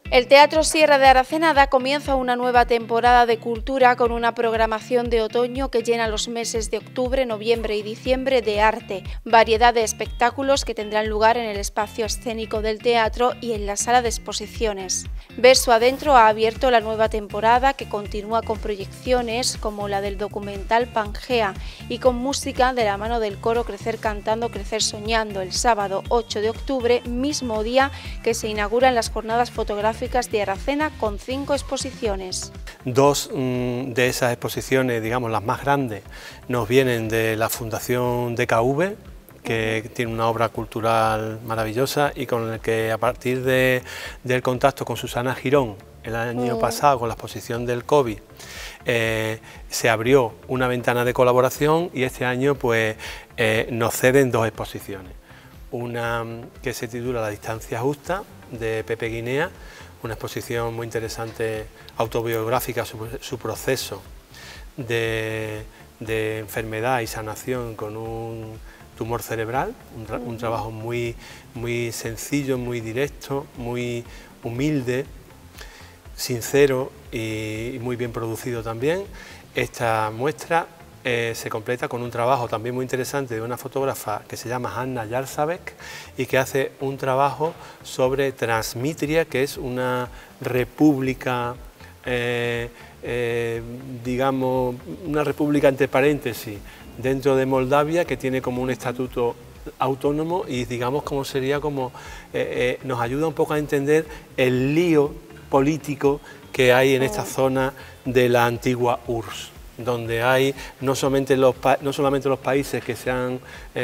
El Teatro Sierra de Aracena da comienzo a una nueva temporada de cultura con una programación de otoño que llena los meses de octubre, noviembre y diciembre de arte, variedad de espectáculos que tendrán lugar en el espacio escénico del teatro y en la sala de exposiciones. Verso Adentro ha abierto la nueva temporada que continúa con proyecciones como la del documental Pangea y con música de la mano del coro Crecer Cantando, Crecer Soñando el sábado 8 de octubre, mismo día que se inauguran las jornadas fotográficas de Aracena con 5 exposiciones. Dos de esas exposiciones, digamos las más grandes, nos vienen de la Fundación DKV, que tiene una obra cultural maravillosa y con el que a partir del contacto con Susana Girón el año pasado con la exposición del COVID se abrió una ventana de colaboración y este año pues nos ceden dos exposiciones. Una que se titula La distancia justa, de Pepe Guinea, una exposición muy interesante, autobiográfica sobre su proceso de enfermedad y sanación con un tumor cerebral, un trabajo muy sencillo, muy directo, muy humilde, sincero y muy bien producido también. Esta muestra se completa con un trabajo también muy interesante de una fotógrafa que se llama Hanna Jarzabek y que hace un trabajo sobre Transnistria, que es una república, digamos, una república entre paréntesis dentro de Moldavia, que tiene como un estatuto autónomo y digamos como sería como, nos ayuda un poco a entender el lío político que hay en esta zona de la antigua URSS, donde hay no solamente los países que se han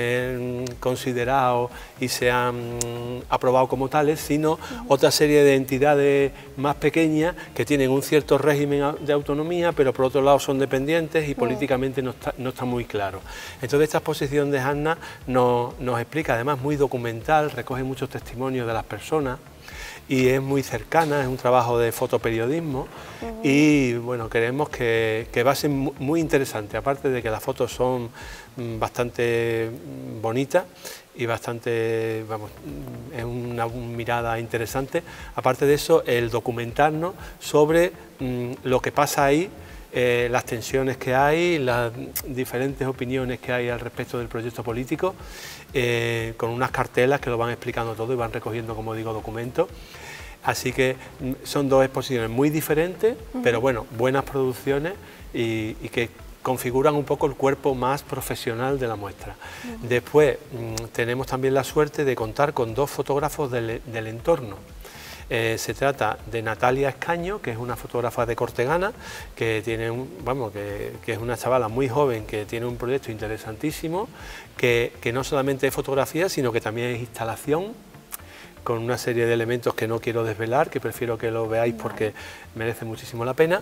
considerado y se han aprobado como tales, sino otra serie de entidades más pequeñas que tienen un cierto régimen de autonomía, pero por otro lado son dependientes y políticamente no está muy claro. Entonces esta exposición de Hanna nos explica, además muy documental, recoge muchos testimonios de las personas, y es muy cercana, es un trabajo de fotoperiodismo y bueno, creemos que va a ser muy interesante, aparte de que las fotos son bastante bonitas y bastante, vamos, es una mirada interesante. Aparte de eso, el documentarnos sobre lo que pasa ahí, las tensiones que hay, las diferentes opiniones que hay al respecto del proyecto político, con unas cartelas que lo van explicando todo y van recogiendo, como digo, documentos. Así que son dos exposiciones muy diferentes, pero bueno, buenas producciones y que configuran un poco el cuerpo más profesional de la muestra. Después tenemos también la suerte de contar con dos fotógrafos del entorno. Se trata de Natalia Escaño, que es una fotógrafa de Cortegana, que tiene que es una chavala muy joven, que tiene un proyecto interesantísimo, que no solamente es fotografía, sino que también es instalación, con una serie de elementos que no quiero desvelar, que prefiero que lo veáis porque merece muchísimo la pena,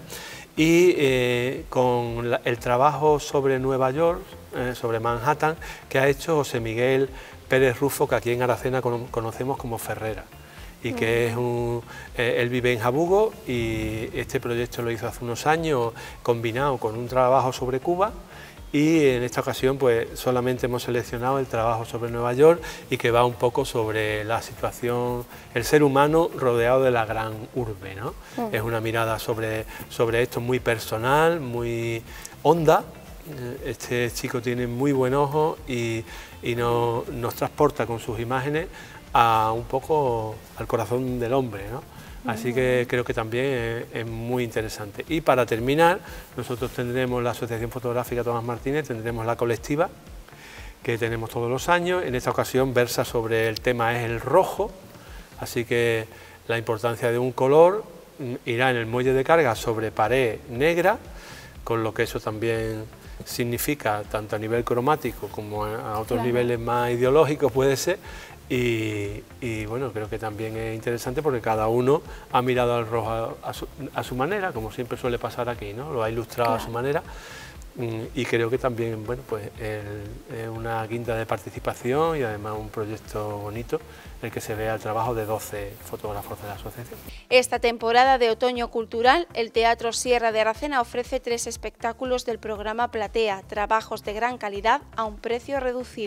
y con el trabajo sobre Nueva York, sobre Manhattan, que ha hecho José Miguel Pérez Rufo, que aquí en Aracena conocemos como Ferrera, y que es él vive en Jabugo y este proyecto lo hizo hace unos años combinado con un trabajo sobre Cuba, y en esta ocasión pues solamente hemos seleccionado el trabajo sobre Nueva York y que va un poco sobre la situación, el ser humano rodeado de la gran urbe, ¿no? Es una mirada sobre esto muy personal, muy honda. Este chico tiene muy buen ojo y nos transporta con sus imágenes un poco al corazón del hombre, ¿no? Así que creo que también es muy interesante. Y para terminar, nosotros tendremos la Asociación Fotográfica Tomás Martínez, tendremos la colectiva, que tenemos todos los años. En esta ocasión versa sobre el tema es el rojo, así que la importancia de un color irá en el muelle de carga sobre pared negra, con lo que eso también significa tanto a nivel cromático como a otros niveles más ideológicos puede ser. Y bueno, creo que también es interesante porque cada uno ha mirado al rojo a su manera, como siempre suele pasar aquí, ¿no? Lo ha ilustrado a su manera y creo que también, bueno, pues es una guinda de participación y además un proyecto bonito en el que se vea el trabajo de 12 fotógrafos de la asociación. Esta temporada de otoño cultural, el Teatro Sierra de Aracena ofrece 3 espectáculos del programa Platea, trabajos de gran calidad a un precio reducido.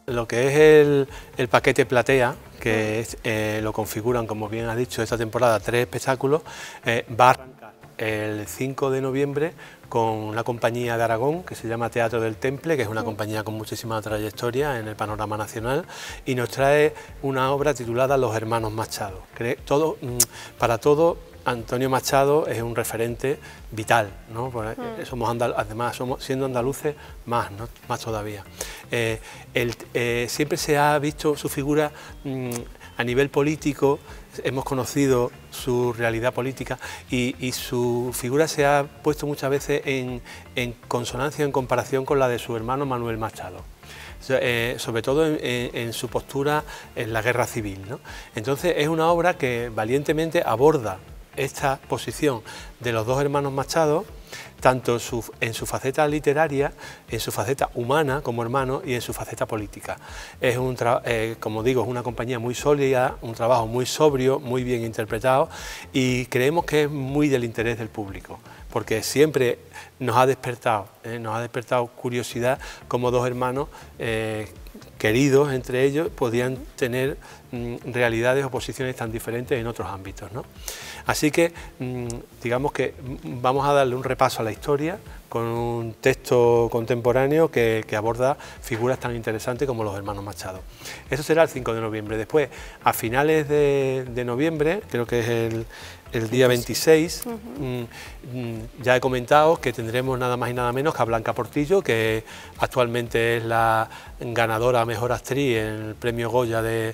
Lo que es el paquete Platea, que lo configuran, como bien has dicho, esta temporada 3 espectáculos, va a arrancar el 5 de noviembre con una compañía de Aragón que se llama Teatro del Temple, que es una compañía con muchísima trayectoria en el panorama nacional, y nos trae una obra titulada Los Hermanos Machado. Para todo, Antonio Machado es un referente vital, ¿no? Además, siendo andaluces, más todavía. Siempre se ha visto su figura a nivel político, hemos conocido su realidad política y su figura se ha puesto muchas veces en consonancia, en comparación con la de su hermano Manuel Machado. Sobre todo en su postura en la guerra civil, ¿no? Entonces es una obra que valientemente aborda esta posición de los dos hermanos Machado, tanto en su faceta literaria, en su faceta humana como hermano y en su faceta política. Como digo, es una compañía muy sólida, un trabajo muy sobrio, muy bien interpretado, y creemos que es muy del interés del público, porque siempre nos ha despertado curiosidad cómo dos hermanos queridos entre ellos podían tener realidades o posiciones tan diferentes en otros ámbitos, ¿no? Así que digamos que vamos a darle un repaso a la historia con un texto contemporáneo que aborda figuras tan interesantes como los hermanos Machado. Eso será el 5 de noviembre. Después, a finales de noviembre, creo que es el día 26, ya he comentado que tendremos nada más y nada menos que a Blanca Portillo, que actualmente es la ganadora a Mejor Actriz en el Premio Goya de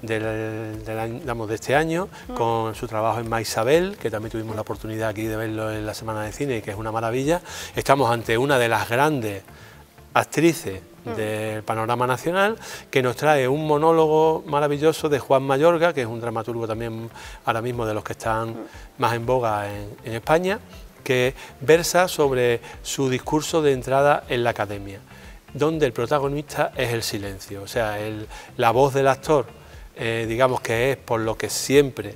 este año, con su trabajo en Maisabel, que también tuvimos la oportunidad aquí de verlo en la Semana de Cine y que es una maravilla. Estamos ante una de las grandes actrices del panorama nacional, que nos trae un monólogo maravilloso de Juan Mayorga, que es un dramaturgo también ahora mismo de los que están más en boga en España, que versa sobre su discurso de entrada en la academia, donde el protagonista es el silencio, o sea, la voz del actor, digamos que es por lo que siempre,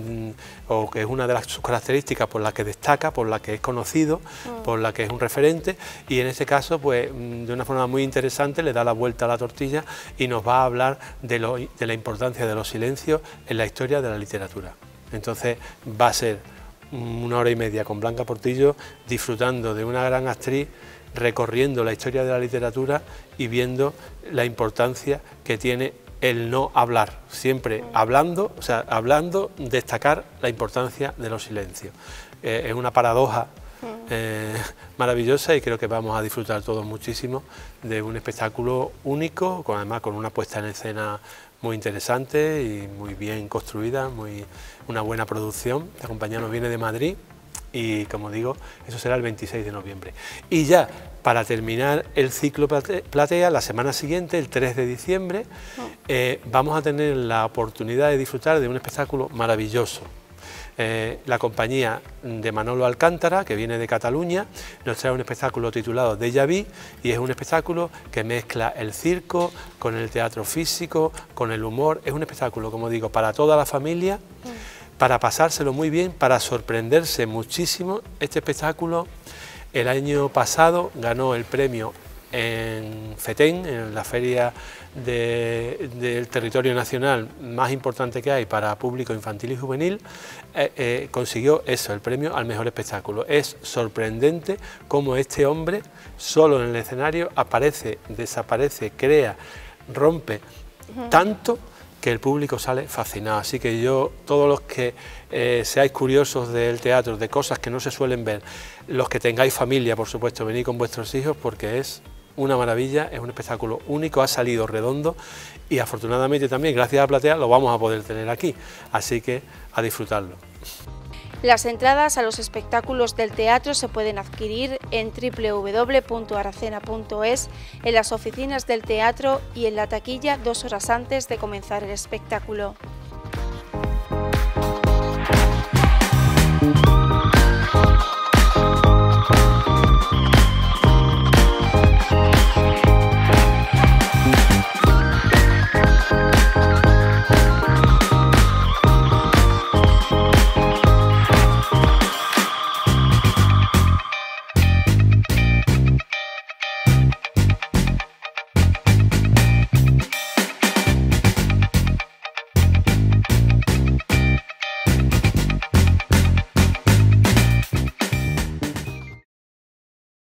o que es una de sus características por la que destaca, por la que es conocido, por la que es un referente, y en este caso, pues de una forma muy interesante le da la vuelta a la tortilla y nos va a hablar de la importancia de los silencios en la historia de la literatura. Entonces va a ser una hora y media con Blanca Portillo, disfrutando de una gran actriz, recorriendo la historia de la literatura y viendo la importancia que tiene el no hablar, siempre hablando, o sea, hablando, destacar la importancia de los silencios. Es una paradoja maravillosa, y creo que vamos a disfrutar todos muchísimo de un espectáculo único, además con una puesta en escena muy interesante y muy bien construida, una buena producción. La compañía nos viene de Madrid y, como digo, eso será el 26 de noviembre. Y ya, para terminar el ciclo Platea, la semana siguiente, el 3 de diciembre, vamos a tener la oportunidad de disfrutar de un espectáculo maravilloso. La compañía de Manolo Alcántara, que viene de Cataluña, nos trae un espectáculo titulado Déjà Vu, y es un espectáculo que mezcla el circo con el teatro físico, con el humor. Es un espectáculo, como digo, para toda la familia, para pasárselo muy bien, para sorprenderse muchísimo. Este espectáculo el año pasado ganó el premio en FETEN, en la feria del territorio nacional más importante que hay para público infantil y juvenil. Consiguió eso, el premio al mejor espectáculo. Es sorprendente cómo este hombre, solo en el escenario, aparece, desaparece, crea, rompe tanto que el público sale fascinado. Así que todos los que seáis curiosos del teatro, de cosas que no se suelen ver, los que tengáis familia, por supuesto, venid con vuestros hijos, porque es una maravilla, es un espectáculo único, ha salido redondo, y afortunadamente también, gracias a Platea, lo vamos a poder tener aquí, así que a disfrutarlo. Las entradas a los espectáculos del teatro se pueden adquirir en www.aracena.es, en las oficinas del teatro y en la taquilla 2 horas antes de comenzar el espectáculo.